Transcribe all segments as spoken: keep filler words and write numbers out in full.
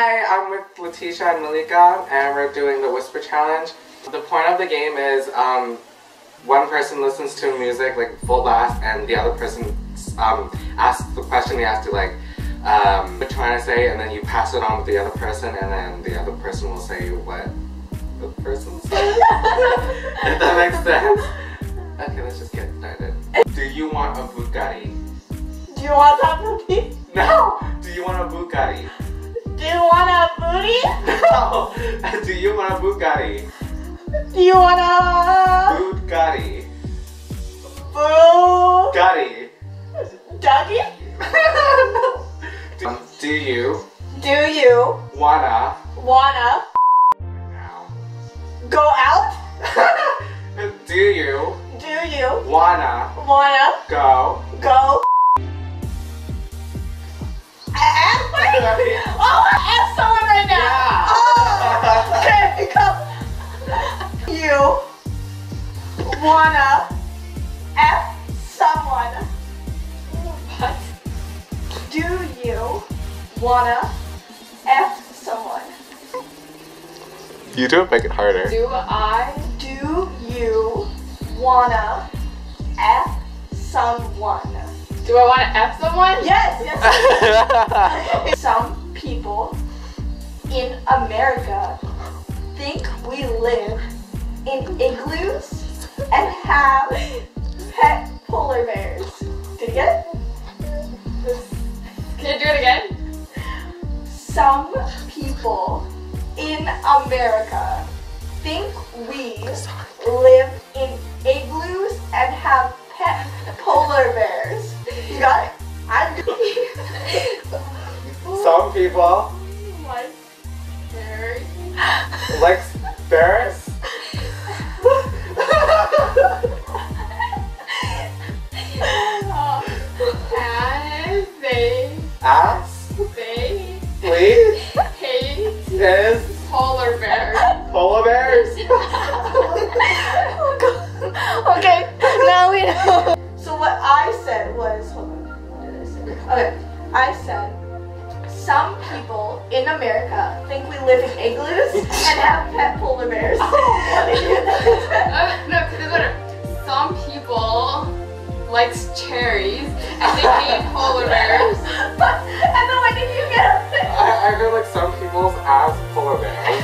Hi, I'm with Letitia and Malika, and we're doing the Whisper Challenge. The point of the game is um, one person listens to music like full blast, and the other person um, asks the question they have to like um, what you're trying to say, and then you pass it on to the other person, and then the other person will say what the person said. If that makes sense. Okay, let's just get started. Do you want a Bugatti? Do you want a booty? No! Do you want a Bugatti? Do you want a booty? No! Do you want a Bugatti? Do you want a Bugatti. Bugatti? Bugatti. Dougie? um, do you Do you wanna wanna now? go out? Do you Do you wanna wanna go? go? F? Oh, I F someone right now. Yeah. Oh, okay, go. You wanna F someone? What? Do you wanna F someone? You do it, make it harder. Do I? Do you wanna F someone? Do I want to F someone? Yes, yes. Some people in America think we live in igloos and have pet polar bears. Did you get it? Can you do it again? Some people in America think we live in igloos and have pet polar bears. You got it? I Some people Like Barry. like bears. And they Ass, they please, hate is polar bears. polar bears. Okay, now we know. So what I said was, hold on, what did I say? Okay, I said, some people in America think we live in igloos and have pet polar bears. What did you say? Uh, no, because it's better. Some people likes cherries and they hate polar bears. And then when did you get it? I, I feel like some people's ass polar bears.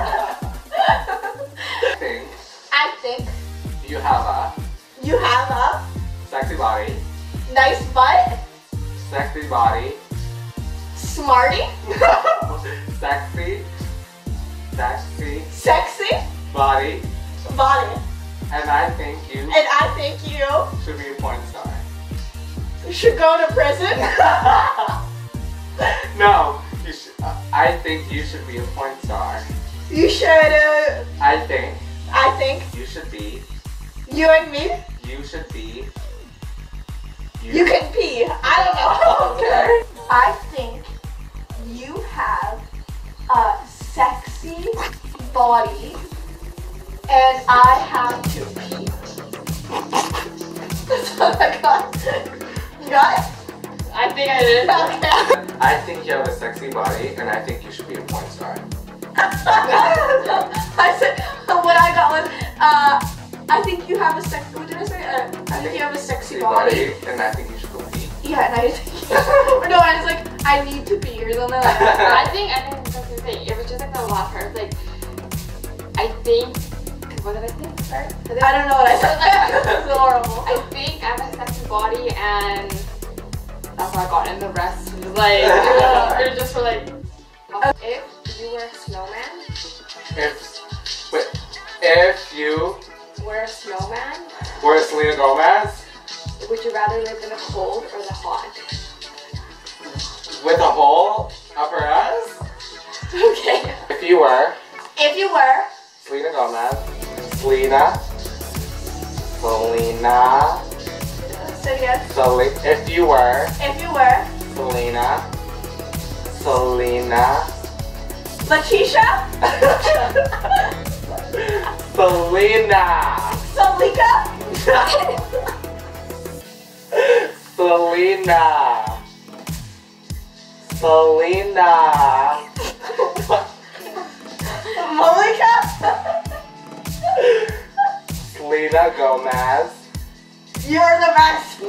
I think I think you have a you have a sexy body, nice butt, sexy body, smarty, sexy, sexy sexy body, body. and I think you And I think you should be a porn star. should go to prison. No, you should. Uh, I think you should be a porn star. You should, uh, I think I think you should be. you and me, You should be. you can pee. I don't know. Okay. I think you have a sexy body and I have to pee. That's what I got. You got it? I think I did. Okay. I think you have a sexy body, and I think you should be a porn star. I said, what I got was, uh, I think you have a sex, what did I say? Uh, I think you have a sexy body. and I think you should go pee. Yeah, and I think, or no, I was like, I need to pee or something like that. I think I think that's the thing. It was just like the last part. Like I think. What did I think? Sorry. I don't know what I said. It's horrible. I think I have a sexy body and that's how I got in. The rest was like it was just for like. If you were a snowman. If, wait, if you Were a snowman. were Selena Gomez Would you rather live in the cold or the hot? with a hole up her ass, Okay. if you were If you were, Selena Gomez, Selena, Selena, say yes. Sele- if you were If you were, Selena, Selena, Letitia, Selena, Salika, Selena, Selena. Selena Gomez. You're the best.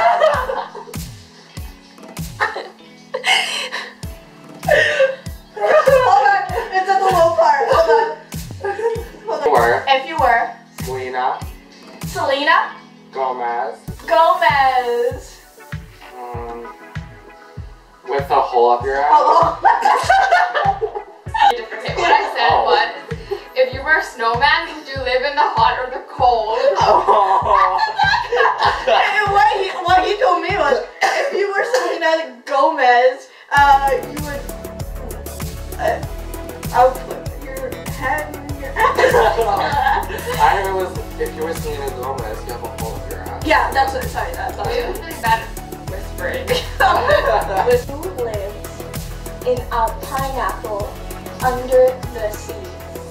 Hold on, it's at the low part. Hold on. Hold on. Were If you were Selena Selena Gomez. Gomez. Um, with the hole up your ass. Oh. Different. Okay, what I said Oh. was, if you were a snowman, would you live in the hot or the cold? Oh. And what he, what he told me was, if you were Selena Gomez, uh, you would, uh, I would put your head in your ass. I heard it was if you were Selena Gomez, you have a hole up your ass. Yeah, that's what. Sorry, that's what. It was really bad at whispering. Who lives in a pineapple under the sea?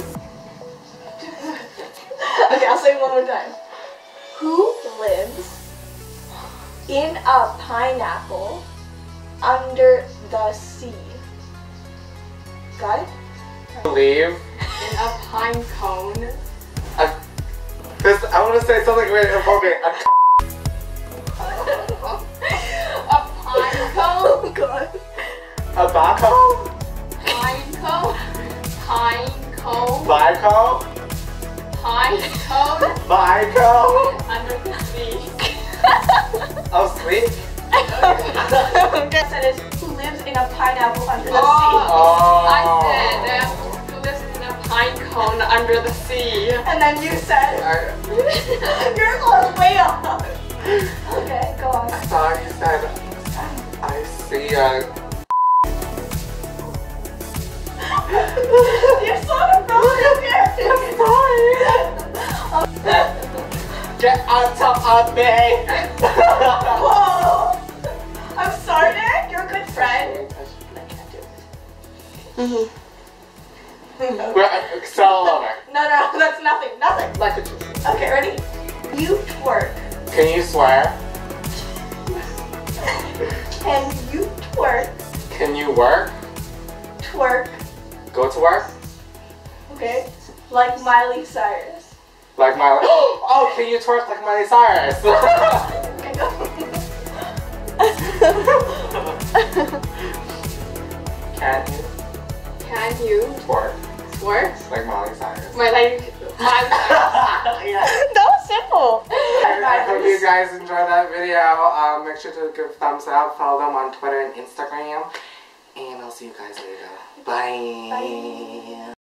Okay, I'll say it one more time. Who lives in a pineapple under the sea? Got it? Believe. In a pine cone. A, this, I want to say something very appropriate. A A pine cone? Oh god. A baco? Pine cone? Pine cone? Bico? Pine cone? Bico? Under the sea. Oh, sweet. Okay. Said is who lives in a pineapple under the Oh. Oh. I said, uh, who lives in a pine cone under the sea? sea. And then you said, I, yours was way off. Okay, go on. I thought you said, I see a... You're so appropriate. I'm sorry. Get on top of me! Whoa. I'm sorry, Nick. You're a good friend. I can't do it. No. We're uh, sell over. No, no, that's nothing. Nothing. Like a juice. Okay, ready? You twerk. Can you swear? And you twerk. Can you work? Twerk. Go to work? Okay? Like Miley Cyrus. Like Miley. Oh, can you twerk like Miley Cyrus? Okay, go. Can you Can you twerk twerk? like Miley Cyrus? My like my Yeah. That was simple. I hope you guys enjoyed that video. Um, make sure to give a thumbs up, follow them on Twitter and Instagram, and I'll see you guys later. Bye. Bye.